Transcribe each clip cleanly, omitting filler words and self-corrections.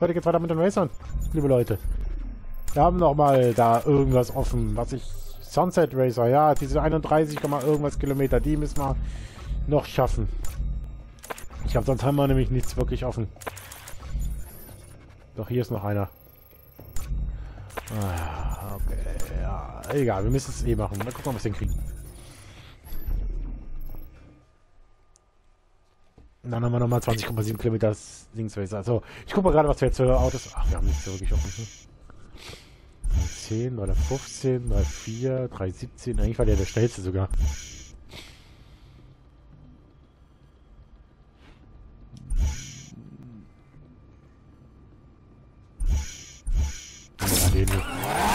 Heute geht's weiter mit den Racern, liebe Leute. Wir haben noch mal da irgendwas offen, was ich... Sunset Racer, ja, diese 31, irgendwas Kilometer, die müssen wir noch schaffen. Ich glaube, sonst haben wir nämlich nichts wirklich offen. Doch, hier ist noch einer. Ah, okay, ja, egal, wir müssen es eh machen. Mal gucken, ob wir es hinkriegen. Und dann haben wir nochmal 20,7 Kilometer Linksracer. Also, ich gucke mal gerade, was wir jetzt für Autos... Ach, wir haben nichts so wirklich offen. 10, 315, 34, 317. Eigentlich war der schnellste sogar. Ja, den nicht.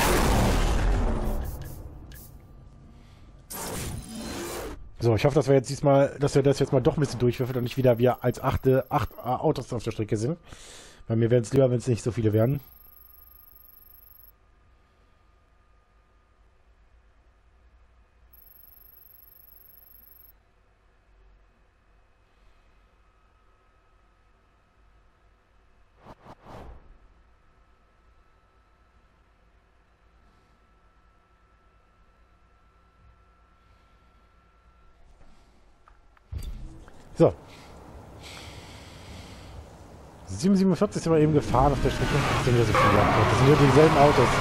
So, ich hoffe, dass wir jetzt diesmal, dass wir das jetzt mal doch ein bisschen durchwürfeln und nicht wieder wir als acht Autos auf der Strecke sind. Weil mir wäre es lieber, wenn es nicht so viele werden. So. 747 sind wir eben gefahren auf der Strecke. Das sind ja so viele. Das sind nur dieselben Autos.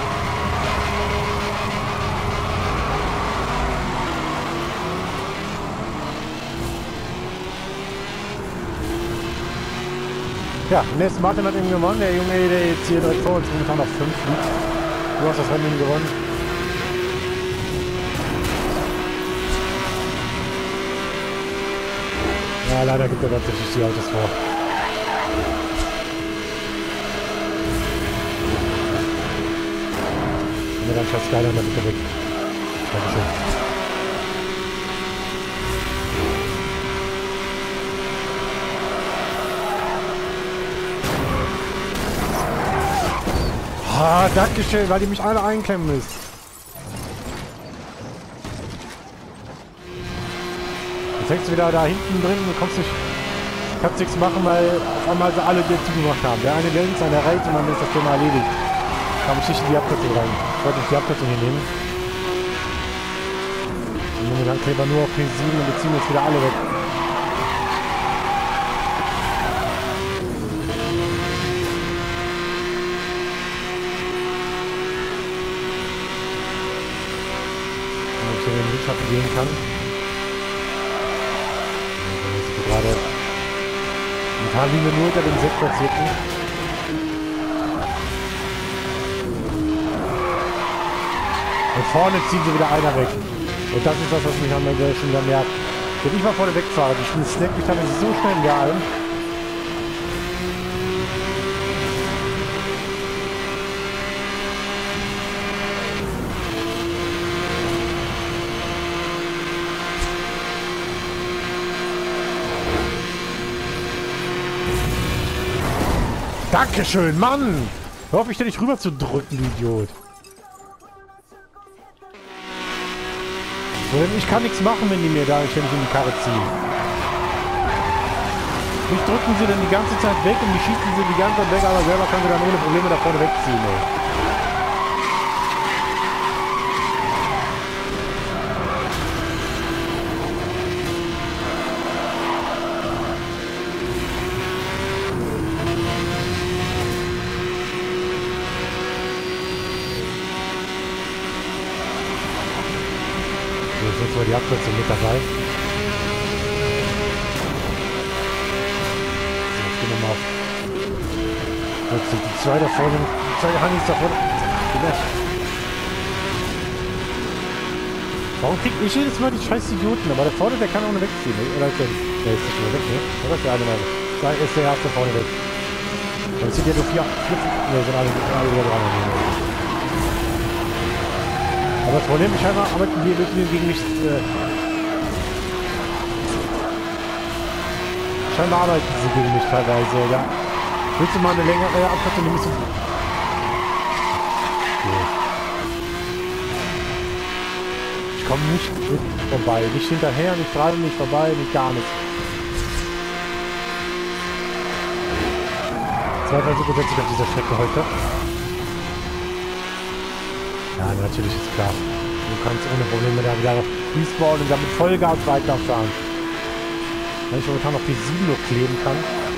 Ja, Nest Martin hat eben gewonnen. Der Junge, der jetzt hier direkt vor uns momentan auf 5 liegt. Du hast das Rennen gewonnen. Ja, leider gibt er tatsächlich die Autos vor. Und dann schaut Skyline mal bitte weg. Dankeschön. Ah, Dankeschön, weil die mich alle einklemmen müssen. Jetzt hängst du wieder da hinten drin und kannst nichts machen, weil auf einmal sie alle dir zugemacht haben. Der eine links, einer rechts und dann ist das Thema erledigt. Da habe ich nicht in die Abkürzung rein. Ich wollte nicht die Abkürzung hier nehmen. Und momentan kleben wir nur auf P7 und wir ziehen jetzt wieder alle weg. Wenn ich hier den Windschatten gehen kann. Gerade momentan liegen wir nur unter den 6 Platzierten. Und vorne ziehen sie wieder einer weg. Und das ist das, was mich am Ende schon wieder merkt. Wenn ich mal vorne wegfahre, die snackt mich dann so schnell wieder ein. Dankeschön, Mann! Hör auf, mich da nicht rüber zu drücken, du Idiot. Ich kann nichts machen, wenn die mir da ständig in die Karre ziehen. Mich drücken sie dann die ganze Zeit weg und mich schießen sie die ganze Zeit weg, aber selber kann sie dann ohne Probleme da vorne wegziehen, ey. Jetzt war die Abkürzung mit dabei. So, jetzt gehen wir mal auf. Jetzt sind die zwei da vorne. Die zwei Hannis da vorne. Warum krieg ich jedes Mal die scheiß Idioten? Aber der vorne, der kann auch nicht wegziehen. Oder ist der ist nicht mehr weg, ne? Oder ist der eine mal? Da ist der erste vorne weg. Dann sind ja nur vier. Ne, sind alle wieder dran. Aber das Problem ist scheinbar, arbeiten wir gegen mich. Scheinbar arbeiten sie gegen mich teilweise, ja. Willst du mal eine längere Abkürzung nehmen? Okay. Ich komme nicht mit vorbei. Nicht hinterher, nicht dran, nicht vorbei, nicht gar nichts. 2 Versuche setze ich auf dieser Strecke heute. Ja, natürlich ist klar. Du kannst ohne Probleme da wieder respawnen und damit Vollgas weiterfahren. Weil ich momentan noch die 7 nur kleben kann.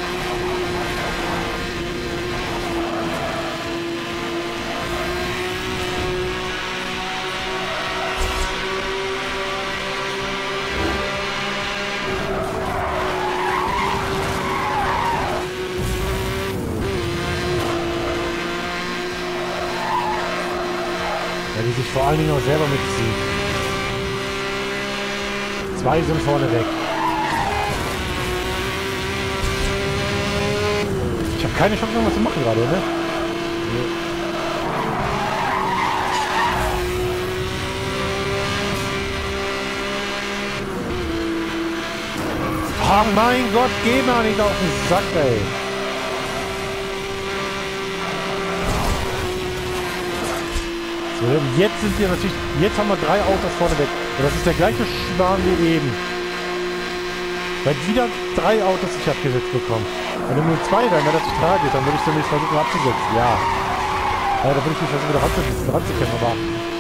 Die sich vor allen Dingen auch selber mitziehen. 2 sind vorne weg. Ich habe keine Chance, irgendwas zu machen gerade, ne? Oh mein Gott, geh mal nicht auf den Sack, ey. So, jetzt sind wir natürlich, jetzt haben wir 3 Autos vorne weg. Und das ist der gleiche Schmarrn wie eben. Weil wieder 3 Autos sich abgesetzt bekommen. Wenn nur 2 wären, wäre das nicht tragisch. Dann würde ich zumindest versuchen abzusetzen. Ja. Aber da würde ich mich versuchen wieder ranzukämpfen. Aber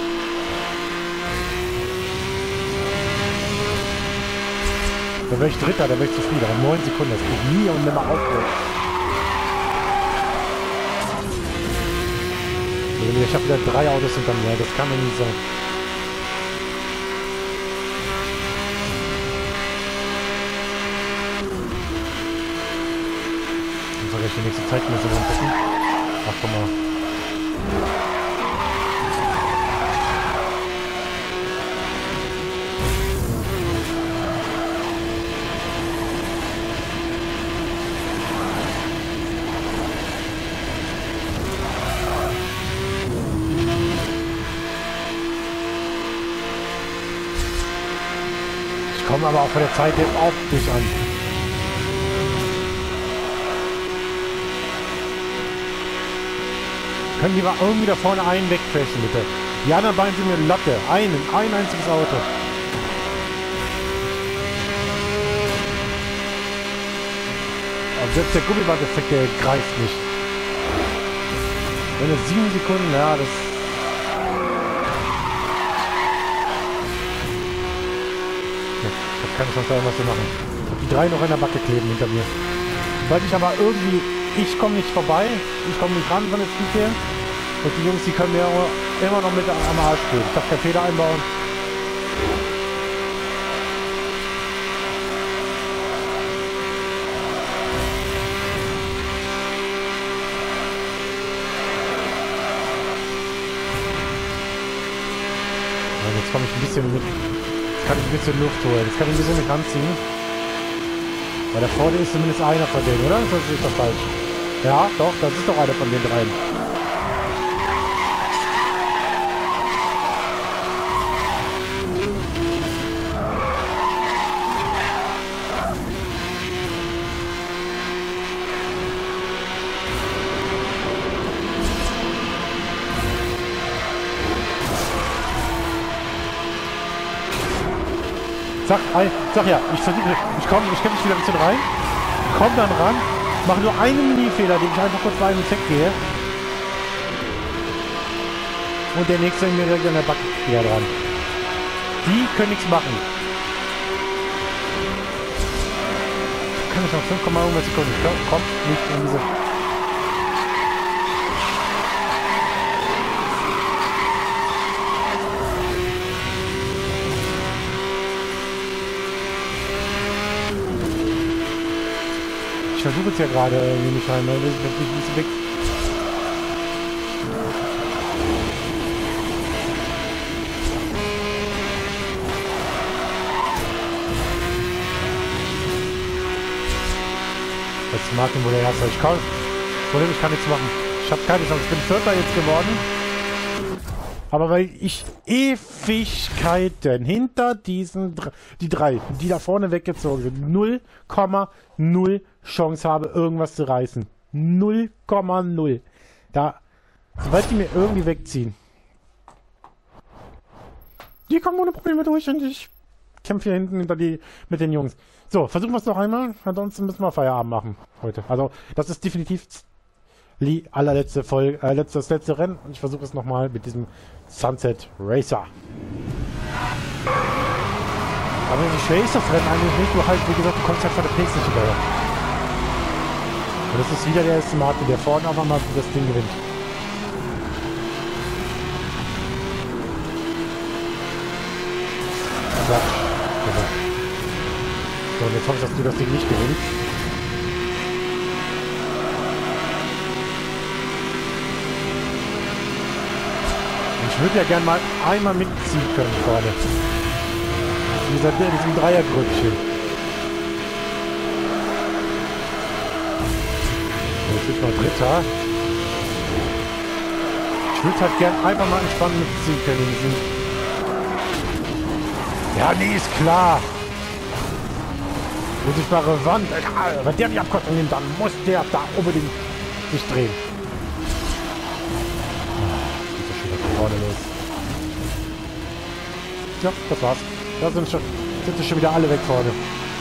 da wäre ich Dritter, da wäre ich zufrieden. Aber 9 Sekunden, das geht nie und nimmer aufhören. Ich habe wieder 3 Autos hinter mir. Das kann doch nicht sein. Ich soll gleich die nächste Zeitmesse angucken. Ach, guck mal. Kommen aber auch von der Zeit jetzt auf dich an. Können die mal irgendwie da vorne einen wegflächen, bitte? Die anderen beiden sind mir Latte. Ein einziges Auto. Und selbst der Gummiband-Effekt, der greift nicht. Wenn es 7 Sekunden, ja, das... Kann ich sonst irgendwas zu machen. Die 3 noch in der Backe kleben hinter mir. Weil ich aber irgendwie... Ich komme nicht vorbei. Ich komme nicht ran, wenn es nicht hier. Und die Jungs, die können mir immer noch mit am Arsch spielen. Ich darf keinen Fehler einbauen. Und jetzt komme ich ein bisschen mit... Kann ich ein bisschen Luft holen. Jetzt kann ich ein bisschen mich ranziehen. Weil da vorne ist zumindest einer von denen, oder? Das ist doch falsch. Ja, doch, das ist doch einer von den 3. Sag ja, ich kämpfe mich wieder ein bisschen rein, komm dann ran, mache nur einen Mini-Fehler, den ich einfach kurz bei einem weggehe. Und der nächste mir direkt an der Backe wieder dran. Die können nichts machen. Kann ich noch 5, irgendwas Sekunden. Kommt nicht in diese... Ich versuche es ja gerade irgendwie nicht rein, weil ich bin ein bisschen weg. Jetzt Martin wohl der Erste. Ich kann nichts machen. Ich habe keine Chance. Ich bin Vierter jetzt geworden. Aber weil ich Ewigkeiten hinter diesen die 3, die da vorne weggezogen sind, 0,0 Chance habe, irgendwas zu reißen. 0,0. Da, sobald die mir irgendwie wegziehen. Die kommen ohne Probleme durch und ich kämpfe hier hinten mit den Jungs. So, versuchen wir es noch einmal. Ansonsten müssen wir Feierabend machen heute. Also, das ist definitiv allerletzte Folge, das letzte Rennen. Und ich versuche es nochmal mit diesem Sunset Racer. Aber wie schwer ist das Rennen eigentlich nicht? Du halt, wie gesagt, du kommst halt von der Pace nicht hinterher. Und das ist wieder der erste Martin, der vorne einfach mal das Ding gewinnt. Ja. So, und jetzt hoffe ich, dass du das Ding nicht gewinnst. Ich würde ja gerne mal einmal mitziehen können vorne. In diesem Dreiergrüppchen. Jetzt ist mal Dritter. Ich würde halt gern einfach mal entspannt mitziehen können in diesem... Ja, nee, ist klar. Muss ich mal Revant. Wenn der die Abkürzung nimmt, dann muss der da unbedingt sich drehen. Geht ja schon wieder vorne los. Ja, das war's. Da sind schon wieder alle weg vorne.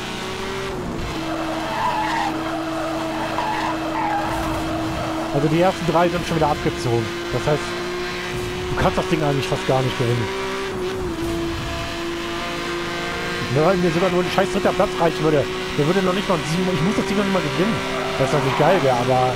Also die ersten 3 sind schon wieder abgezogen. Das heißt, du kannst das Ding eigentlich fast gar nicht gewinnen. Wenn mir sogar nur ein scheiß 3. Platz reichen würde, der würde noch nicht mal 7. Ich muss das Ding noch nicht mal gewinnen. Das ist natürlich geil wäre, aber...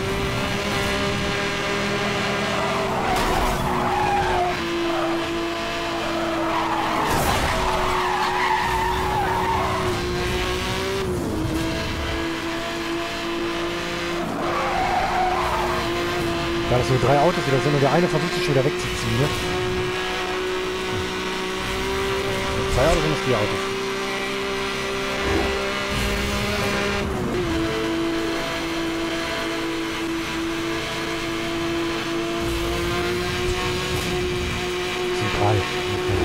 Ja, dass nur 3 Autos wieder sind und der eine versucht sich schon wieder wegzuziehen, ne? 2 Autos sind es 4 Autos. Das sind 3. Okay.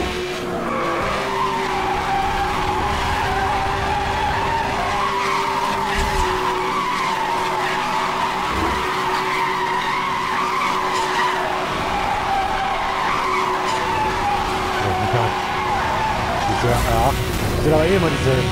Ja, das sind aber eh immer dieselben.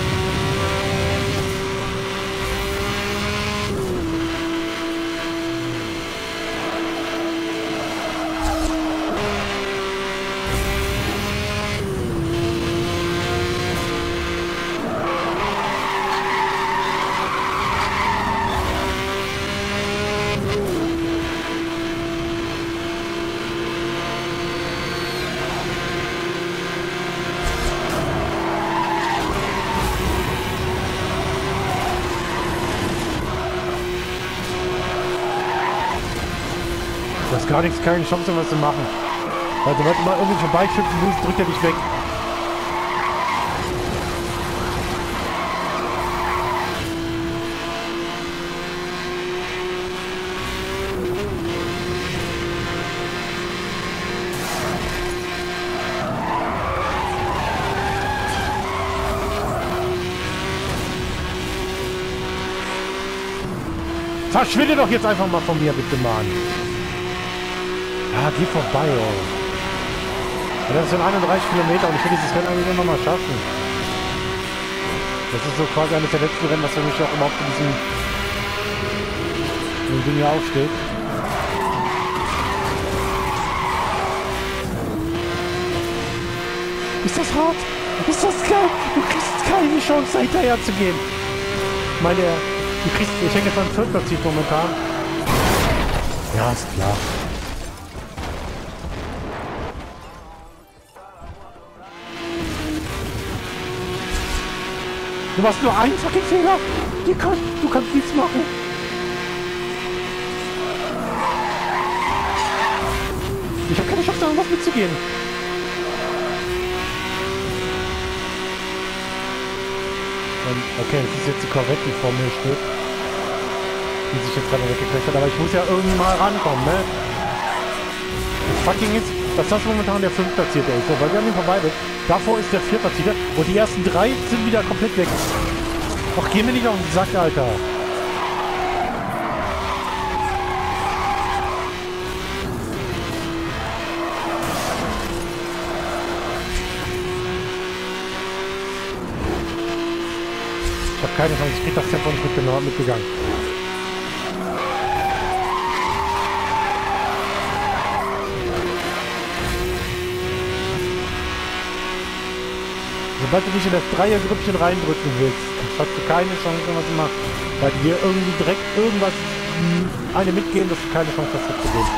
Du hast gar nichts, keine Chance, was zu machen. Also, wenn du mal irgendwie vorbeischützen willst, drückt er dich weg. Verschwinde doch jetzt einfach mal von mir, bitte, Mann. Ja, geh vorbei, ey. Ja, das sind 31 Kilometer und ich will dieses Rennen eigentlich immer mal schaffen. Das ist so quasi eines der letzten Rennen, was für mich auch überhaupt in diesem Ding hier aufsteht. Ist das hart? Ist das geil? Du kriegst keine Chance, da hinterher zu gehen. Ich meine, ich hänge jetzt beim 4. Platz momentan. Ja, ist klar. Du machst nur einen fucking Fehler. Du kannst nichts machen. Ich habe keine Chance, da was mitzugehen. Okay, das ist jetzt die Corvette, die vor mir steht. Die sich jetzt gerade weggekriegt hat. Aber ich muss ja irgendwie mal rankommen, ne? Das fucking ist, dass das momentan der 5. Platzierte ist. Weil wir an ihm vorbei sind. Davor ist der 4. Platzierte. Und die ersten 3 sind wieder komplett weg. Ach, geh mir nicht auf den Sack, Alter. Ich habe keine Chance, ich krieg das Tempo nicht mitgegangen. Sobald du dich in das Dreiergrüppchen reindrücken willst, hast du keine Chance, was zu machen. Weil die dir irgendwie direkt irgendwas eine mitgeben, dass du keine Chance hast, das zu gehen.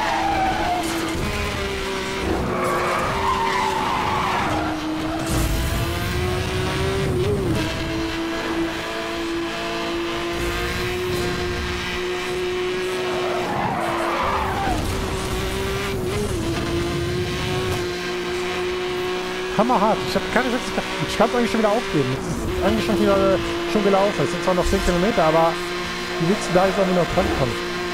Hammerhart. Ich habe keine Chance. Ich kann es eigentlich schon wieder aufgeben. Es ist eigentlich schon gelaufen. Es sind zwar noch 10 Kilometer, aber wie willst du da jetzt auch wieder dran kommen?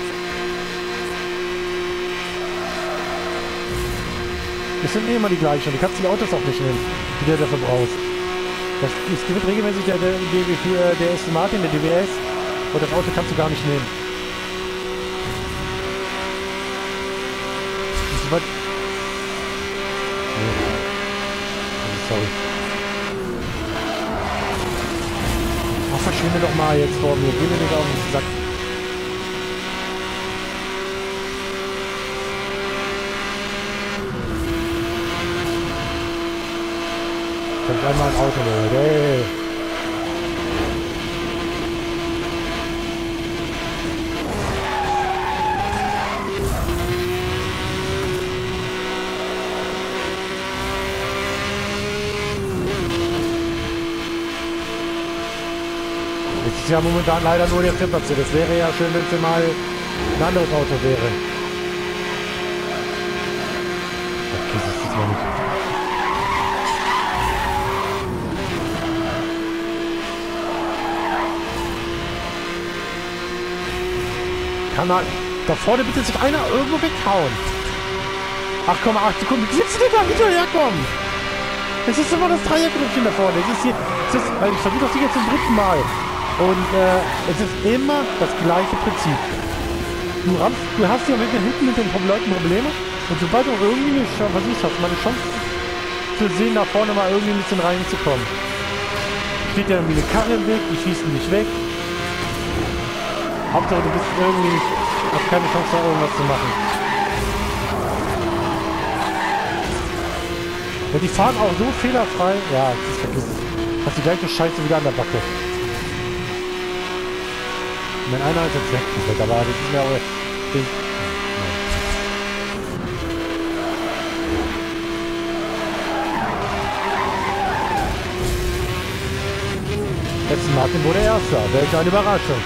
Es sind eh immer die gleichen. Du kannst die Autos auch nicht nehmen, die du dafür brauchst. Es gibt regelmäßig der Aston Martin, der DBS, und das Auto kannst du gar nicht nehmen. Das ist weit... Sorry. Ach, verschwinde doch mal jetzt vor mir. Geh mir nicht auf den Sack. Ich hab einmal ein Auto geholt. Hey. Ist ja momentan leider nur der Vierplatz. Das wäre ja schön, wenn es mal ein anderes Auto wäre. Okay, das ist mal nicht. Kann mal da vorne bitte sich einer irgendwo weghauen. 8,8 Sekunden. Wie willst du denn da wieder herkommen? Es ist immer das Dreiergrüppchen da vorne. Ich versuche das jetzt zum 3. Mal. Und es ist immer das gleiche Prinzip. Du hast ja mit den hinten mit den Leuten Probleme und sobald du irgendwie eine Chance mal eine Chance zu sehen, da vorne mal irgendwie ein bisschen reinzukommen. Steht ja irgendwie eine Karre im Weg, die schießen dich weg. Hauptsache du bist irgendwie hast keine Chance da irgendwas zu machen. Ja, die fahren auch so fehlerfrei. Ja, das ist vergessen. Hast die gleiche Scheiße wieder an der Backe. Mein einer ist jetzt weg, aber das ist mir auch... Jetzt Martin wurde Erster. Welche eine Überraschung.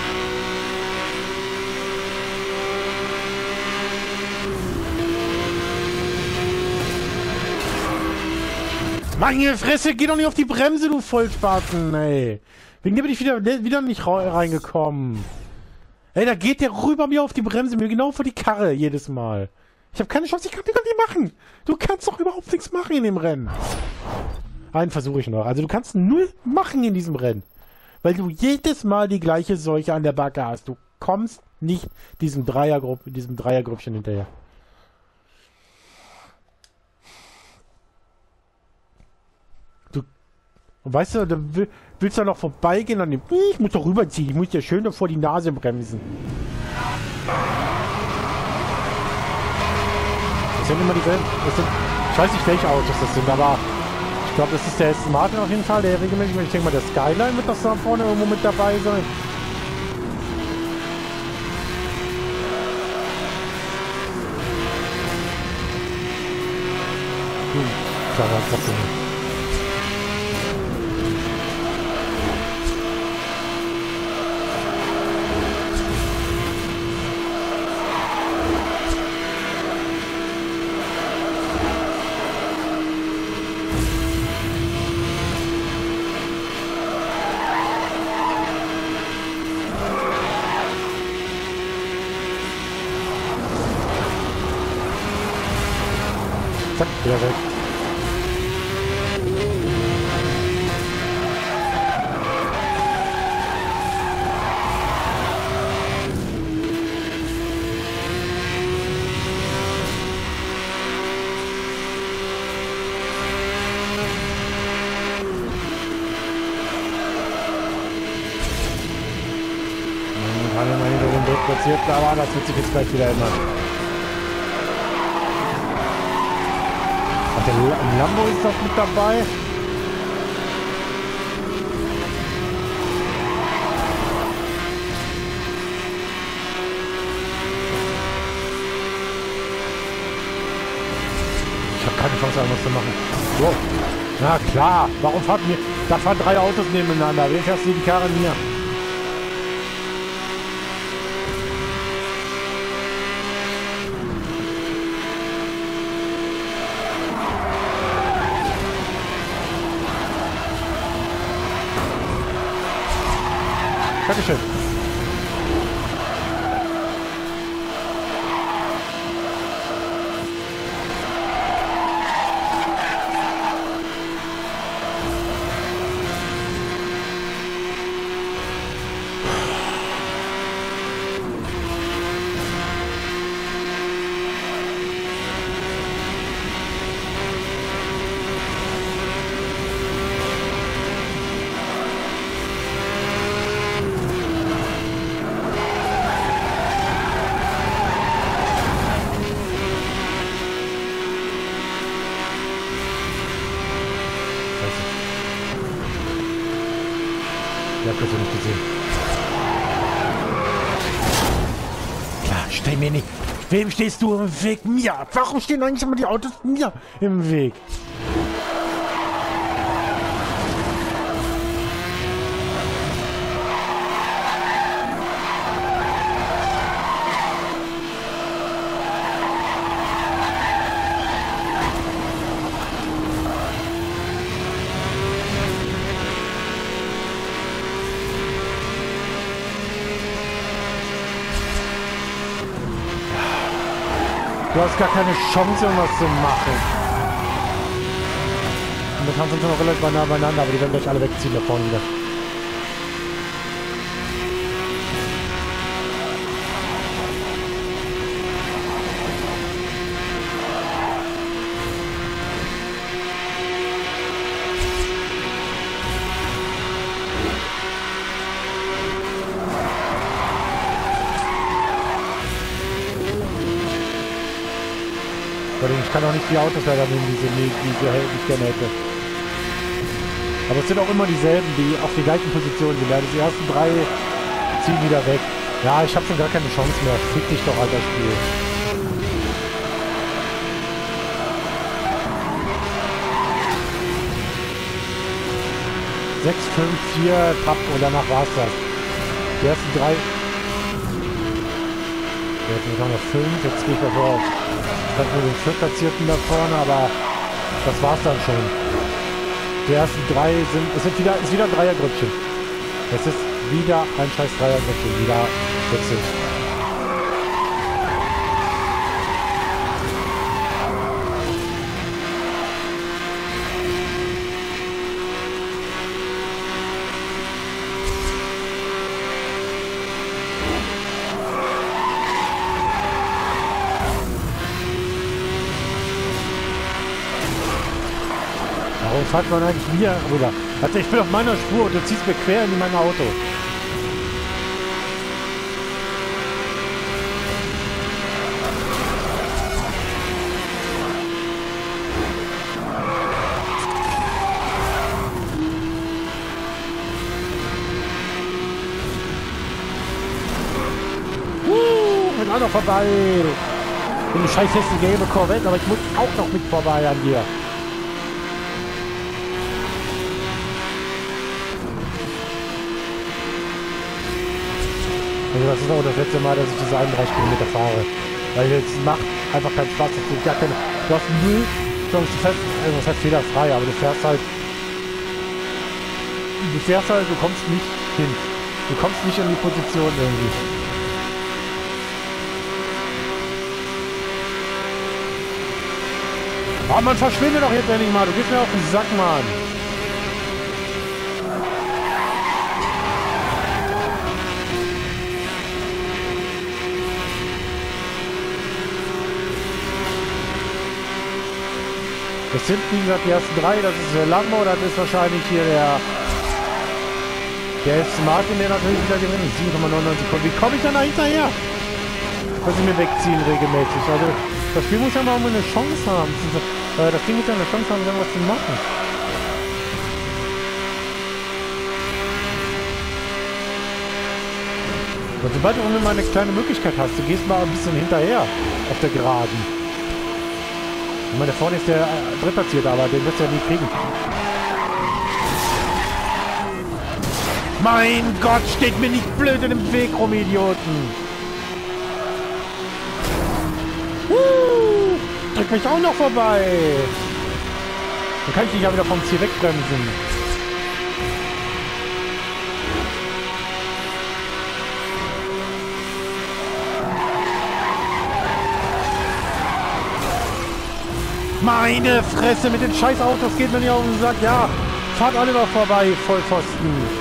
Meine Fresse, geh doch nicht auf die Bremse, du Vollspaten, ey. Wegen dir bin ich wieder nicht reingekommen. Ey, da geht der rüber mir auf die Bremse, mir genau vor die Karre jedes Mal. Ich habe keine Chance, ich kann die gar nicht machen. Du kannst doch überhaupt nichts machen in dem Rennen. Einen versuche ich noch. Also du kannst null machen in diesem Rennen. Weil du jedes Mal die gleiche Seuche an der Backe hast. Du kommst nicht diesem Dreiergrüppchen hinterher. Und weißt du, dann willst du noch vorbeigehen an dem... Ich muss doch rüberziehen. Ich muss dir schön vor die Nase bremsen. Das sind immer die... Ich weiß nicht, welche Autos das sind, aber... Ich glaube, das ist der Aston Martin auf jeden Fall, der regelmäßig... Ich denke mal, der Skyline wird das da vorne irgendwo mit dabei sein. Klar, das ist nicht. Zack, wieder weg. Kann ja mal hinter dem Weg platziert, aber das wird sich jetzt gleich wieder ändern. Der Lambo ist doch mit dabei. Chance, irgendwas zu machen. Wow. Na klar, warum fahren wir... Da fahren 3 Autos nebeneinander. Wer fährst du die Karre mir? Dankeschön. Ich hab das ja nicht gesehen. Klar, steh mir nicht. Wem stehst du im Weg? Mir. Warum stehen eigentlich immer die Autos mir im Weg? Du hast gar keine Chance, irgendwas zu machen. Und wir tanzen schon noch relativ nah beieinander, aber die werden gleich alle wegziehen da vorne wieder. Ich kann auch nicht die Autos leider nehmen, die ich gerne hätte. Aber es sind auch immer dieselben, die auf die gleichen Positionen sind. Ja, die ersten 3 ziehen wieder weg. Ja, ich habe schon gar keine Chance mehr. Fick dich doch, alter Spiel. Sechs, 5, 4, Papp und danach war's das. Die ersten 3. Jetzt haben wir 5, jetzt gehe ich mal vor. Ich habe nur den 4. Platzierten da vorne, aber das war's dann schon. Die ersten 3 sind... Es ist wieder ein Dreiergrüppchen. Es ist wieder ein scheiß Dreiergrüppchen. Wieder wechseln. Warum fährt man eigentlich wieder rüber? Also ich bin auf meiner Spur und du ziehst mir quer in mein Auto. Bin auch noch vorbei. Ich bin eine scheiß hässliche gelbe Corvette, aber ich muss auch noch mit vorbei an dir. Also das ist auch das letzte Mal, dass ich diese 31 Kilometer fahre. Weil jetzt macht einfach keinen Spaß. Du hast null Chance, du fährst, das heißt fehlerfrei, aber du fährst halt, du kommst nicht hin. Du kommst nicht in die Position irgendwie. Oh, man verschwindet doch jetzt endlich mal. Du gehst mir auf den Sack, Mann. Das sind, wie gesagt, die ersten 3. Das ist der Lambo, das ist wahrscheinlich hier der Aston Martin, der natürlich wieder gewinnt. 7,99 Sekunden. Wie komme ich dann da hinterher? Dass sie mir wegziehen regelmäßig. Also das Spiel muss ja mal eine Chance haben. Das Ding muss ja eine Chance haben, irgendwas zu machen. Und sobald du mal eine kleine Möglichkeit hast, du gehst mal ein bisschen hinterher auf der Geraden. Ich meine, da vorne ist der Drittplatzierte, aber den wirst du ja nie kriegen. Mein Gott, steht mir nicht blöd in dem Weg rum, Idioten. Drück mich auch noch vorbei. Dann kann ich dich ja wieder vom Ziel wegbremsen. Meine Fresse, mit den scheiß Autos geht mir nicht auf den Sack. Ja, fahrt alle noch vorbei, Vollpfosten.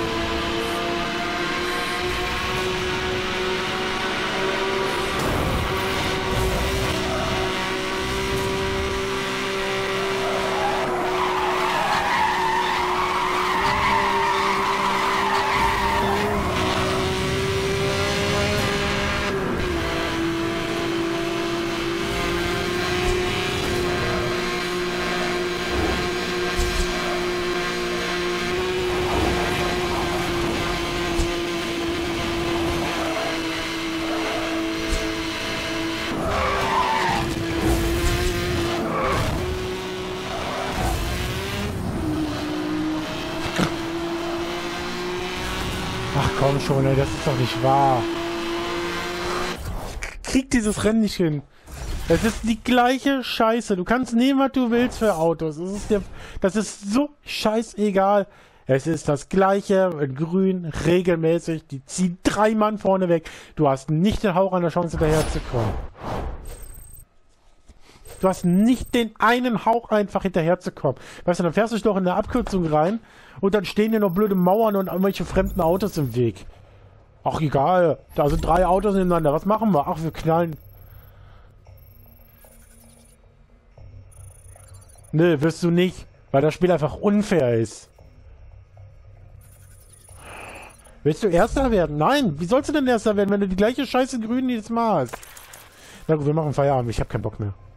Ach komm schon, ey, das ist doch nicht wahr. Krieg dieses Rennen nicht hin. Es ist die gleiche Scheiße. Du kannst nehmen, was du willst für Autos. Das ist so scheißegal. Es ist das gleiche in grün, regelmäßig. Die ziehen 3 Mann vorne weg. Du hast nicht den Hauch an der Chance, hinterherzukommen. Du hast nicht den einen Hauch einfach hinterherzukommen. Weißt du, dann fährst du dich doch in eine Abkürzung rein und dann stehen dir noch blöde Mauern und irgendwelche fremden Autos im Weg. Ach egal, da sind 3 Autos nebeneinander. Was machen wir? Ach, wir knallen. Nö, wirst du nicht, weil das Spiel einfach unfair ist. Willst du Erster werden? Nein, wie sollst du denn Erster werden, wenn du die gleiche Scheiße Grün jedes Mal hast? Na gut, wir machen Feierabend, ich habe keinen Bock mehr.